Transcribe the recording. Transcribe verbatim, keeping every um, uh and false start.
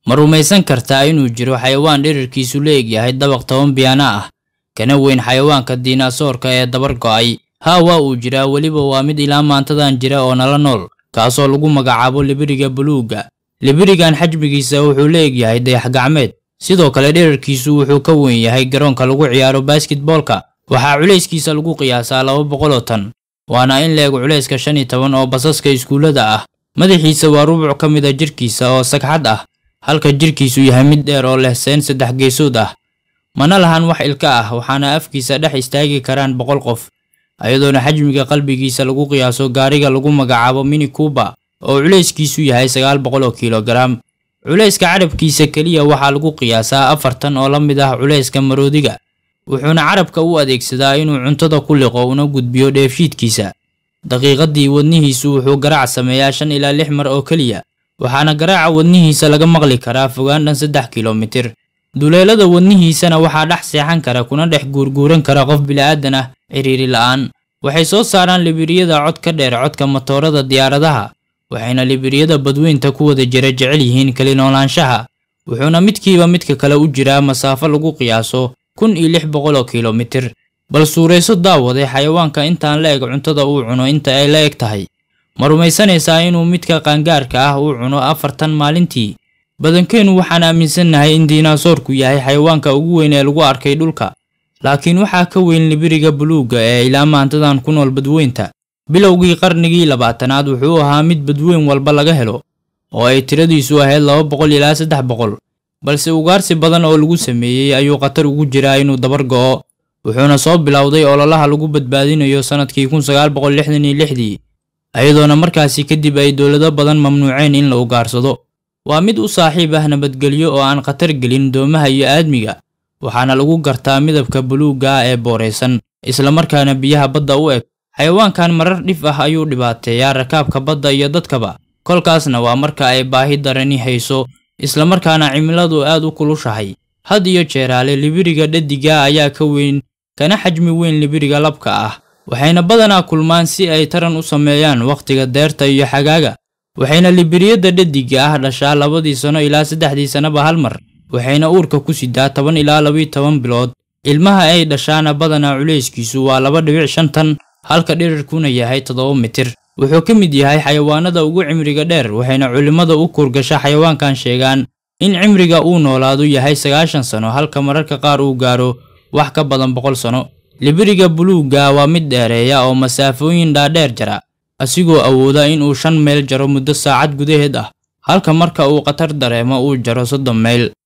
Ma rumaysan kartaa inuu jiro xayawaan dhererkiisu leeg yahay dabaq toban biyaana ah kana weyn xayawaanka diinaasoorka ee dabar go'ay? Haa, waa uu jiraa, weliba waa mid ilaa maantadan jira oo nala nool, kaasoo lagu magacaabo libiriga buluuga. Libirigan xajmigiisa wuxuu leeg yahay dayax gacmeed, sidoo kale dhererkiisu wuxuu ka weyn yahay garoonka lagu ciyaaro basketballka. Waxaa culayskiisa lagu qiyaasaa laba boqol oo tan, waana in leeg culayska shan iyo toban oo basaska iskuulada ah. Madaxiisa waa rubuc ka mid ah jirkiisa oo sagxad ah, halka jirkiisu yahay mid dheer oo leh seen saddex geesood ah. Mana lahan wax ilka ah, waxaana afkiisa dhex istaagi karaan boqol qof, ayadoona xajmiga qalbigiisa lagu qiyaaso gaariga lagu magacaabo Mini Cooper oo culayskiisu yahay sagaal boqol oo kiilogaraam. Culayska carabkiisa kaliya waxaa lagu qiyaasaa afartan oo la mid ah culayska maroodiga, wuxuuna carabka u adeegsadaa inuu cuntada ku liqo una gudbiyo dheefshiidkiisa. Daqiiqadii wadnihiisu wuxuu garaac sameeyaa shan ilaa lix mar oo kaliya, waxaana garaaca wadnihiisa laga maqli karaa fogaan dhan saddex kiiloomitir. Duleelada wadnihiisana waxaa dhex seexan kara kuna dhex guurguuran kara qof bilaadan ah ciriiri la'aan. Waxay soo saaraan libiriyada cod ka dheer codka matoorada diyaaradaha, waxayna libiriyada badweynta ku wada jira jecel yihiin kali noolaanshaha, wuxuuna midkiiba midka kale u jiraa masaafo lagu qiyaaso kun iyo lix boqol oo kiiloomitir. Bal suurayso daawade xayawaanka intaan la eg cuntada uu cuno inta ay la eg tahay. Ma rumaysanaysaa inuu midka qaangaarka ah uu cuno afartan maalintii? Badankeenu waxaan aaminsannahay in diinaasoorku yahay xayawaanka ugu weyn ee lagu arkay dhulka, laakiin waxaa ka weyn libiriga buluuga ee ilaa maantadan ku nool badweynta. Bilowgii qarnigii labaatanaad wuxuu ahaa mid badweyn walba laga helo, oo ay tiradiisu ahayd laba boqol ilaa saddex boqol, balse ugaarsi badan oo lagu sameeyey ayuu khatar ugu jiraa inuu dabar go'o. Wuxuuna soo bilowday ololaha lagu badbaadinayo sanadkii kun sagaal boqol lixdan iyo lixdii, ayadoona markaasi kadib ay dowlado badan mamnuuceen in la ugaarsado. Waa mid u saaxiib ah nabadgelyo oo aan khatar gelin doomaha iyo aadmiga, waxaana lagu gartaa midabka buluuga ee booreysan, isla markaana biyaha badda u eg. Xayawaankan marar dhif ah ayuu dhibaateeyaa rakaabka badda iyo dadkaba, kolkaasna waa marka ay baahi darani hayso, isla markaana cimiladu aad u kulushahay. Had iyo jeeraale libiriga dhadiga ayaa ka weyn kana xajmi weyn libiriga labka ah, waxayna badanaa kulmaan si ay taran u sameeyaan waqtiga deerta iyo xagaaga. Waxayna libiriyada dhadiga ah dhashaa labadii sano ilaa saddexdii sanaba hal mar, waxayna uurka ku sidaa toban ilaa laba iyo toban bilood. Ilmaha ay dhashaana badanaa culayskiisu waa laba dhibic shan tan, halka dhererkuna yahay toddoba mitir. Wuxuu ka mid yahay xayawaanada ugu cimriga dheer, waxayna culimada u kurgasha xayawaankan sheegaan in cimriga uu noolaadu yahay sagaashan sano, halka mararka qaar uu gaaro wax ka badan boqol sano. Libiriga buluuga waa mid dheereeya oo masaafooyin dhaadheer jara, asigoo awooda in uu shan mayl jaro muddo saacad gudaheed ah, halka marka uu khatar dareemo uu jaro soddon mayl.